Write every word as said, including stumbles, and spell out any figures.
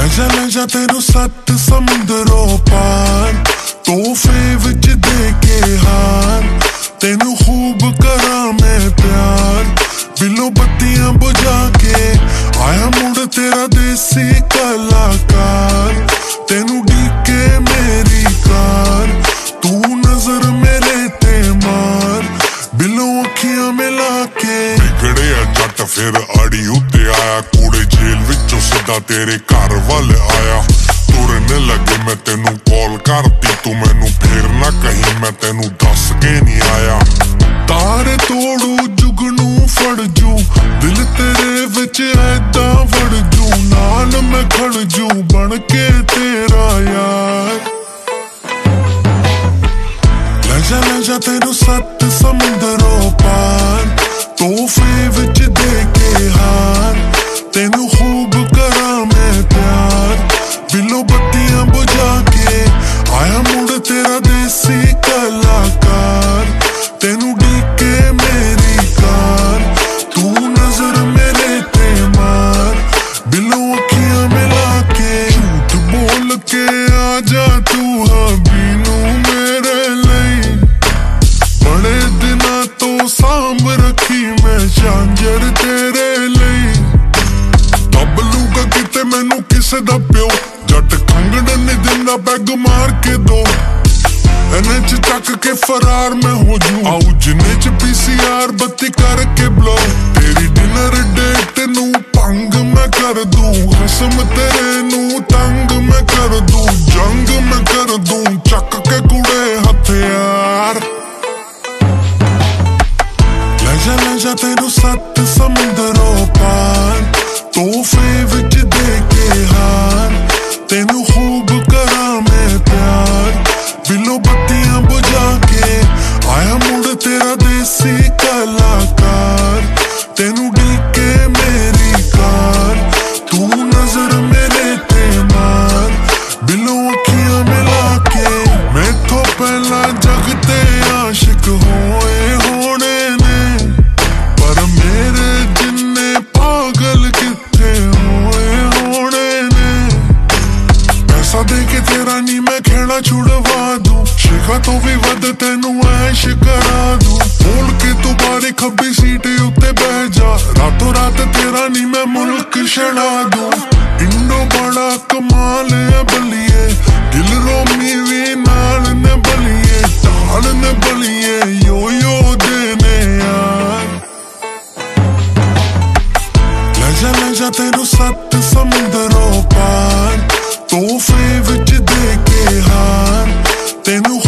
ਲੈ ਜਾ ਲੈ ਜਾ ਤੈਨੂੰ ਸੱਤ ਸਮੁੰਦਰੋਂ ਪਾਰ, ਤੋਹਫੇ ਵਿੱਚ ਦੇ ਕੇ ਹਾਰ। ਤੈਨੂੰ ਖੂਬ ਕਰਾਂ ਮੈਂ ਪਿਆਰ, ਬਿੱਲੋ ਬੱਤੀਆਂ ਬੁਝਾ ਕੇ ਆਇਆ ਮੁੜ ਤੇਰਾ ਦੇਸੀ ਕਲਾਕਾਰ। ਤੈਨੂੰ ਡੀਕੇ ਮੇਰੀ ਕਾਰ, ਤੂੰ ਨਜ਼ਰ ਮੇਰੇ ਤੇ ਮਾਰ, ਬਿੱਲੋ ਅੱਖੀਆਂ ਮਿਲਾ ਕੇ। ਵਿਗੜਿਆ ਜੱਟ ਫਿਰ ਆੜੀ ਉੱਤੇ ਆਇਆ, ਕੂੜੇ ਜੇਲ੍ਹ ਵਿੱਚੋਂ ਸਿੱਧਾ ਤੇਰੇ ਘਰ ਵੱਲ ਆਇਆ। ਤੁਰਨ ਲੱਗੇ ਮੈਂ ਤੈਨੂੰ ਕਾਲ ਕਰਤੀ, ਤੂੰ ਮੈਨੂੰ ਫੇਰ ਨਾ ਕਹੀਂ ਮੈਂ ਤੈਨੂੰ ਦੱਸ ਕੇ ਨਹੀਂ ਆਇਆ। ਤਾਰੇ ਤੋੜੂ ਜੁਗਨੂੰ ਫੜ ਜੂ, ਦਿਲ ਤੇਰੇ ਵਿੱਚ ਐਦਾਂ ਵੜ ਜੂ, ਨਾਲ ਮੈਂ ਖੜ ਜੂ ਬਣ ਕੇ ਤੇਰਾ ਯਾਰ। ਲੈ ਜਾ ਲੈ ਜਾ ਤੈਨੂੰ ਸੱਤ ਸਮੁੰਦਰੋਂ ਪਾਰ, ਤੋਹਫੇ ਵਿੱਚ ਦੇ ਕੇ ਹਾਰ। ਤੈਨੂੰ ਖੂਬ ਕਰਾਂ ਮੈਂ ਪਿਆਰ, ਬਿੱਲੋ ਬੱਤੀਆਂ ਬੁਝਾ ਕੇ ਆਇਆ ਮੁੜ ਤੇਰਾ ਦੇਸੀ ਕਲਾਕਾਰ। ਤੈਨੂੰ ਡੀਕੇ ਮੇਰੀ ਕਾਰ, ਤੂੰ ਨਜ਼ਰ ਮੇਰੇ ਤੇ ਮਾਰ, ਬਿੱਲੋ ਅੱਖੀਆਂ ਮਿਲਾ ਕੇ। ਝੂਠ ਬੋਲ ਕੇ ਆ ਜਾ ਤੂੰ ਹਬੀ ਨੂੰ ਮੇਰੇ ਲਈ, ਬੜੇ ਦਿਨਾਂ ਤੋਂ ਸਾਂਭ ਰੱਖੀ ਮੈਂ ਝਾਂਜਰ ਤੇਰੇ ਲਈ। ਦੱਬ ਲੂਗਾ ਕਿਤੇ ਮੈਨੂੰ ਕਿਸੇ ਦਾ ਪਿਓ, ਜੱਟ ਖੰਗਣ ਨੀ ਦਿੰਦਾ ਬੈਗ ਮਾਰ ਕੇ ਦੋ। ਇਹਨੇ ਚ ਚੱਕ ਕੇ ਫਰਾਰ ਮੈਂ ਹੋ ਜੂ, ਆਉ ਜਿੰਨੇ ਚ ਪੀ ਸੀ ਆਰ ਬੱਤੀ ਕਰਕੇ ਬਲੋ। ਤੇਰੀ ਡਿਨਰ ਡੇਟ ਨੂੰ ਭੰਗ ਮੈਂ ਕਰ ਦੂੰ, ਖਸਮ ਤੇਰੇ ਨੂੰ ਤੰਗ ਮੈਂ ਕਰ ਦੂੰ, ਜੰਗ ਮੈਂ ਕਰ ਦੂੰ ਚੱਕ ਕੇ ਕੁੜੇ ਹਥਿਆਰ। ਲੈ ਜਾ ਲੈ ਜਾ ਤੈਨੂੰ ਸੱਤ ਸਮੁੰਦਰੋਂ ਪਾਰ, ਤੋਹਫੇ ਵਿੱਚ ਦੇ ਕੇ ਹਾਰ। ਤੈਨੂੰ ਖੂਬ ਕਰਾਂ ਮੈਂ ਪਿਆਰ, ਬਿੱਲੋ ਬੱਤੀਆਂ ਬੁਝਾ ਕੇ ਆਇਆ ਮੁੜ ਤੇਰਾ ਦੇਸੀ ਕਲਾਕਾਰ। ਤੈਨੂੰ ਡੀਕੇ ਮੇਰੀ ਕਾਰ, ਤੂੰ ਨਜ਼ਰ ਮੇਰੇ ਤੇ ਮਾਰ, ਬਿੱਲੋ ਅੱਖੀਆਂ ਮਿਲਾ ਕੇ। ਮੈਥੋਂ ਪਹਿਲਾਂ ਜਗ ਤੇ ਆਸ਼ਿਕ ਹੋਏ ਹੋਣੇ ਨੇ, ਪਰ ਮੇਰੇ ਜਿੰਨੇ ਪਾਗਲ ਕਿੱਥੇ ਹੋਏ ਹੋਣੇ ਨੇ। ਪੈਸਾ ਦੇ ਕੇ ਤੇਰਾ ਨੀ ਮੈਂ ਖੇੜਾ ਛੁਡਵਾ ਦੂੰ, ਸ਼ਿਖਾ ਤੋਂ ਵੀ ਵੱਧ ਤੈਨੂੰ ਐਸ਼ ਕਰਾ ਦੂੰ। ਬੋਲ ਕੇ ਤੂੰ ਬਾਰੀ ਖੱਬੀ ਸੀਟ ਉੱਤੇ ਬਹਿ ਜਾ, ਰਾਤੋਂ ਰਾਤ ਤੇਰਾ ਨੀ ਮੈਂ ਮੁਲਕ ਛੜਾ ਦੂੰ। ਇੰਡੋ ਬੜਾ ਕਮਾਲ ਹੈ ਬੱਲੀਏ, ਦਿਲ ਰੋਮੀ ਵੀ ਨਾਲ ਨੇ ਬਲੀਏ, ਢਾਲ ਨੇ ਬਲੀਏ ਯੋ ਯੋ ਦੇ ਨੇ ਯਾਰ। ਲੈ ਜਾ ਲੈ ਜਾ ਤੈਨੂੰ ਸੱਤ ਸਮੁੰਦਰੋਂ ਪਾਰ, ਤੋਹਫੇ ਵਿੱਚ ਦੇ ਕੇ ਹਾਰ। ਤੈਨੂੰ